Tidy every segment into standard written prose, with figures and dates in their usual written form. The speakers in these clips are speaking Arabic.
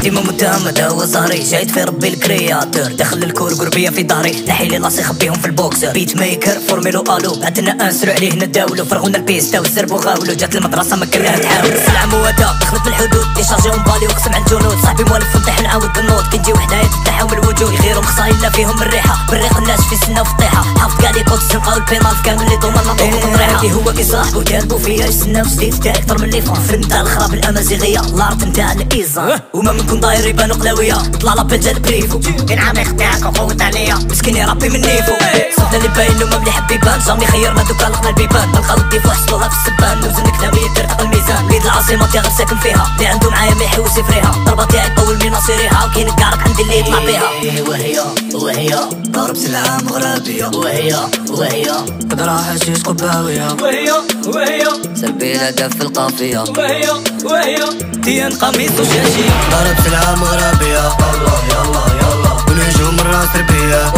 ديما متهم هو زهري جايد في ربي الكرياتور داخل الكور قربيه في داري نحيلي لاسي خبيهم في البوكسر بيت ميكر فورميلو الو عندنا انسرو عليه نداولو فرغونا البيستا والزرب وغاولو جات المدرسه ما كرهها تحاول السلعه مواتة دخلت في الحدود ديشارجيهم بالي وقسم على الجنود صاحبي موالف نطيح نعاود بالنوض كي نجي وحدايا تفتحهم الوجود يغيرهم خصاي لا فيهم الريحه بالريق الناس في سنه وفطيحه حافظ كاع لي كوتس نلقاو البينال كامل اللي ضمنا نضربو تطريحه كي هو كي صاحبو كالبو فيا يستناو جديد تاع اكثر من اللي فان فرن تاع الخراب الامازيغيه الارض نتاع الايزان وما منكم داير يبانو قلاويه طلع لابيل جا البريفو العميق تاعك وقوت عليا مسكين يربي من نيفو صوتنا اللي باين له ما مليح بيبان جامي خيرنا دوكا لقنا البيبان نلقاو الضيف وحصلوها في السبان نوزن كلاويه ترتق الميزان وليد العاصمه تاع غير ساكن فيها اللي عنده معايا ما يحوس يفريها الضربه تاعي طول من ناصيريها وكاين كارك عندي اللي يطلع بيها وهي ضرب سلعه مغربيه وهي قدرة حشيش قباويه وهي سلبي الهدف في القافيه وهي ديان قميص وشاشيه ضرب سلعه مغربيه يلا ونجوم الراس ربيه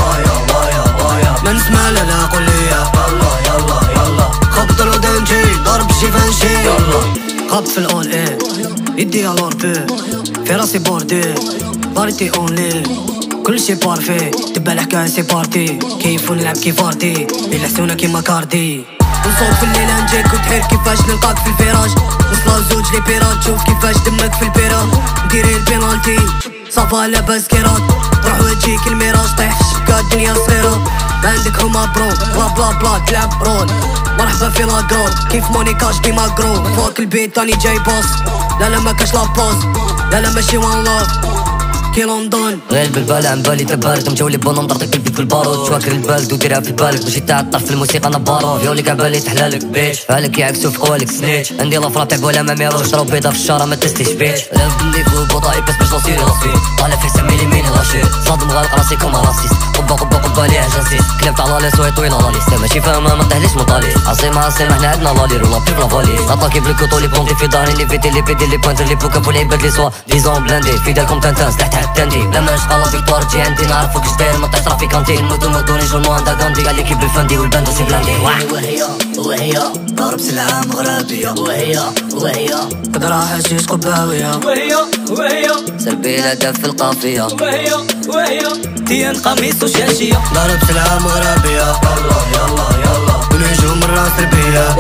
ما نسمع لا قوليه يلا خبط الودنجي ضرب شيفانشي خبط في الاول ايه يدي على الوربي في راسي بوردي بارتي اونلي كل شي بارفي تبع الحكاية سي بارتي كيف نلعب كيف ارتي يلحسونا كيما كاردي نصوت في الليل نجيك وتحير كيفاش نلقاك في الفراش وصلا زوج لي بيرات تشوف كيفاش دمك في البيرا نديري البينالتي صافا لاباس كيرات تروح وتجيك الميراج طيح في الشبكة الدنيا صغيرة ما عندك هما برو بلا بلا بلا تلعب رول مرحبا في لاكرول كيف مونيكاش ديما كرو فوق البيت تاني جاي باص لا ما كاش لاباص لا ماشي وان لاف كي لندن غير بالبال عن بالي تبارد مجاولي بونو نطرطق البيت في البارود شواكر البالد وديرها في بالك باش تعطر في الموسيقى انا بارون فيوليك عبالي تحلالك بيتش فالك يعكسو في قوالك سنيتش عندي لافرا تاع ولا ما ميروش شراو بيضا في الشارع ما تستيش بيتش لاف بنديفو بوطاي بس باش لاصيري لاسوي طالع في سميلي ميني لاشي صادم غالق راسي كوما راسيست قبا لي عجاسيس كلبت على لي سوي طويله لاليس ماشي فاهمه ما طيحليش مطالي عاصمة عاصمة حنا عندنا لالير ولا بيف لافاليس اطاكي بالكوطو لي بونتي في داري لي فيتي لي بيدي لي بوانتر لي بوكا بو العباد لي سوا ديزون بلاندي فيدالكم تانتان سلاح تحت تاندي لما نشغل فيكتوار تجي عندي نعرفوك اش داير ما طيح ترافيكانتي المدن نجو المواندا غاندي قال لي كيف بالفندي والباندو سي بلاندي وهي ضرب سلعه مغربيه وهي قدرة حشيش قباويه وهي سلبي الهدف في القافيه وهي ديان قميص وشاشيه ضرب سلعه مغربيه يلا ونجوم الراس ربيه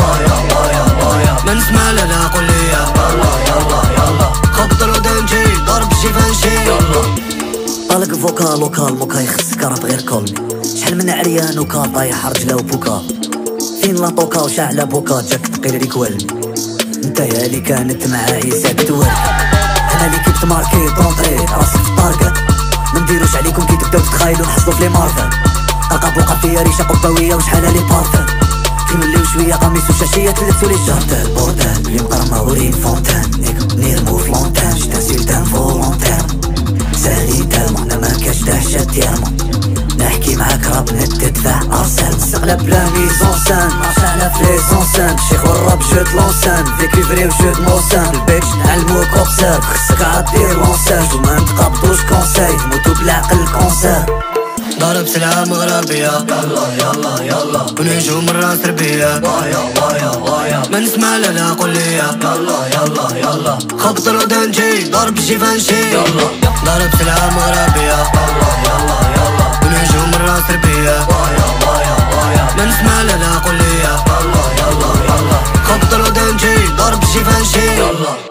ما نسمع لا قوليه يلا خبط الودنجي ضرب شيفانشي طالق فوكال لوكال موكا يخصك راه بغير كولمي شحال من عريان وكا طايح رجله وبوكا فين لا طوكا وشاعله بوكا جاك ثقيل ريك والمي نتايا اللي كانت معاه ساكت ورد انا اللي كنت ماركي طونطري راسي في الطاركات ما نديروش عليكم كي تبداو تتخايلوا نحصلوا في لي مارفل تلقى بوقا فيا ريشه قباويه وشحال لي بارفل كي نوليو شويه قميص وشاشيه تلبسوا لي جاردل بوردال اللي مقرمه ورين فونتان نيرمو في لونتان جتاسيل دان فولونتير سالي تالمون انا ما كاش دهشه ديالمون نحكي معاك راب تدفع ارسال نستقلب بلا ميزونسان مارشانا في لي سونسان شيخ والراب جو دلونسان فيكي فري وجو دموسان البيتش نعلموك اوبسير خصك عدير لونساج وما نتقبضوش كونساي موتو بالعقل كونسير ضرب سلعه مغربيه يلا ونجوم الراس ربيه ما نسمع لا قوليه يلا خبط الودنجي ضرب شيفانشي ضرب سلعه مغربيه يلا ونجوم الراس ربيه ما نسمع لا قوليه يلا خبط الودنجي ضرب شيفانشي